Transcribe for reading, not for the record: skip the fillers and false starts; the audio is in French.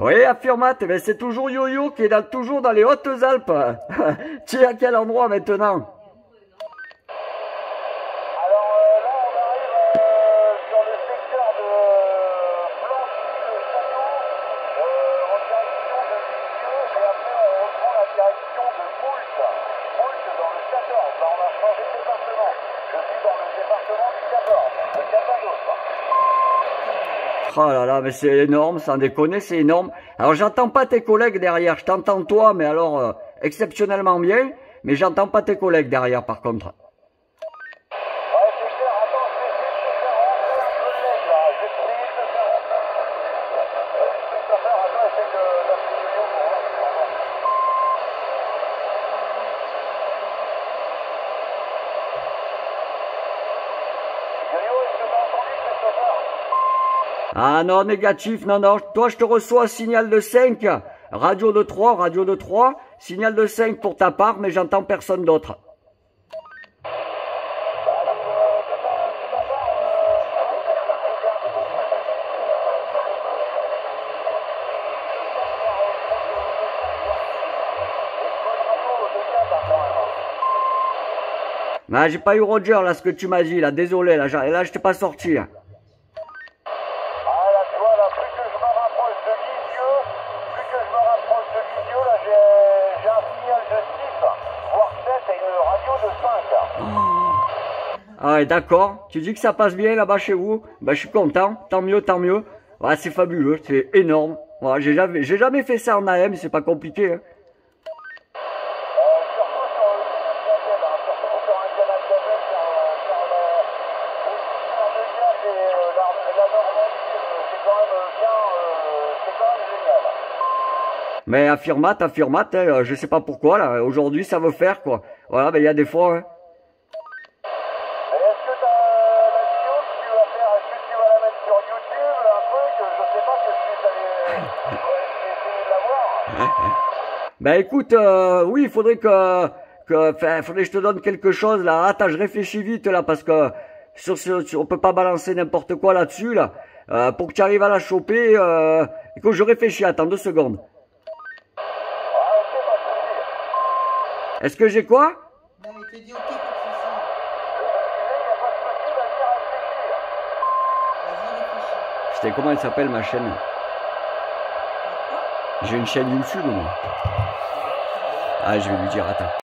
Oui, affirmate, mais c'est toujours Yo-Yo qui est toujours dans les Hautes-Alpes. Tu es à quel endroit maintenant? Alors là, on arrive sur le secteur de Blancy-le-Château, en direction de Lisieux, et après on reprend la direction de Moult. Moult dans le 14. Là, on a changé de département. Je suis dans le département du 14, le 14. Oh là là, mais c'est énorme, sans déconner, c'est énorme. Alors j'entends pas tes collègues derrière, je t'entends toi, mais alors exceptionnellement bien, mais j'entends pas tes collègues derrière par contre. Ouais, c'est clair. Attends, je vais essayer de te faire rentrer un collègue là. Je vais essayer de te faire rentrer. Attends, essaye d'appeler Yo-Yo pour voir si ça va. Yo-Yo, est-ce que t'as entendu, Christopher? Ah non, négatif, non, non, toi je te reçois signal de 5, radio de 3, signal de 5 pour ta part, mais j'entends personne d'autre. Ah, j'ai pas eu Roger là, ce que tu m'as dit là, désolé, là, je t'ai pas sorti. Là. Ah là, tu vois, là, plus que je me rapproche de Lisieux, là, j'ai un signal de 6, voire 7 et une radio de 5. Ah ouais, d'accord, tu dis que ça passe bien là-bas chez vous, bah je suis content, tant mieux, tant mieux. Ouais, c'est fabuleux, c'est énorme. Ouais, j'ai jamais fait ça en AM, c'est pas compliqué. Hein. Surtout sur le canal Gabel, surtout sur un canal Gabel, car le Gap et la Normandie, c'est quand même bien, c'est quand même génial. Mais affirmate, hein, je sais pas pourquoi là, aujourd'hui ça veut faire quoi. Voilà, ben il y a des fois. Hein. Est-ce que tu as la vidéo que tu vas faire, est-ce que tu vas la mettre sur YouTube, un truc, je sais pas, que je puisse aller essayer de la voir. Ben écoute, oui, il faudrait faudrait que je te donne quelque chose là. Attends, je réfléchis vite là parce que on peut pas balancer n'importe quoi là-dessus là. Pour que tu arrives à la choper, écoute, je réfléchis, attends 2 secondes. Ah ok, pas de souci. Est-ce que j'ai quoi? Non, il te dit ok pour que ça sonne. Il n'y a pas de souci, vas-y réfléchir. Vas-y, réfléchis. C'était comment elle s'appelle ma chaîne? J'ai une chaîne YouTube moi. Ah, je vais lui dire, attends.